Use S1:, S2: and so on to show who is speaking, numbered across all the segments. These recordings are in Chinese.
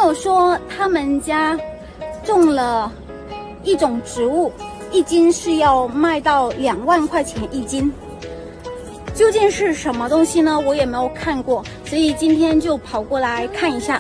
S1: 友说他们家种了一种植物，一斤是要卖到2万块钱一斤。究竟是什么东西呢？我也没有看过，所以今天就跑过来看一下。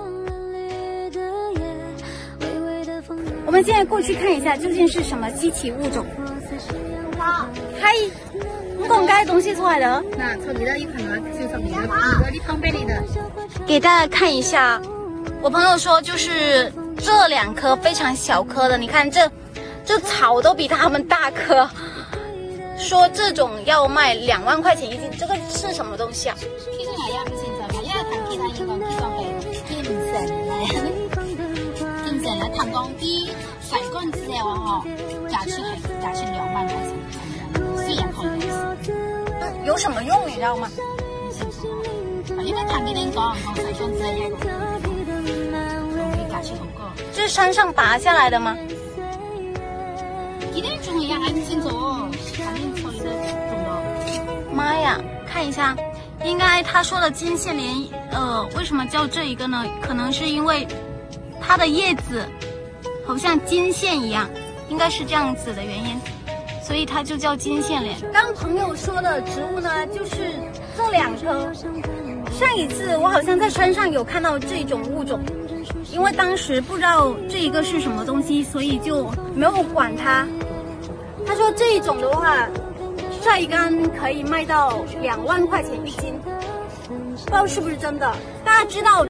S1: 我们现在过去看一下究竟是什么稀奇物种。嗨，你讲这东西出来的？
S2: 嗱，出嚟啦！呢群話少10年啦，啲湯俾你的。
S1: 给大家看一下，我朋友说就是这2颗非常小颗的，你看这草都比它们大颗，说这种要卖2万块钱一斤，这个是什么东西啊？
S2: 其實係啊，唔現實嘅，因為睇其他應該係見唔成嘅，見唔成啦。彈鋼啲洗乾之後哦，價錢2萬塊錢，私人行業。
S1: 有什麼用你知道嗎？
S2: 唔清楚，因為彈幾點講講洗乾之後，價錢好高。
S1: 这是山上拔下来的吗？
S2: 幾點鐘嘅呀？唔清楚，反正吹得中到。
S1: 妈呀，看一下，应该他说的金线莲，为什么叫这一个呢？可能是因为它的叶子好像金线一样，应该是这样子的原因，所以它就叫金线莲。刚朋友说的植物呢，就是这2颗。上一次我好像在山上有看到这种物种，因为当时不知道这一个是什么东西，所以就没有管它。他说这一种的话，晒干可以卖到2万块钱一斤，不知道是不是真的。大家知道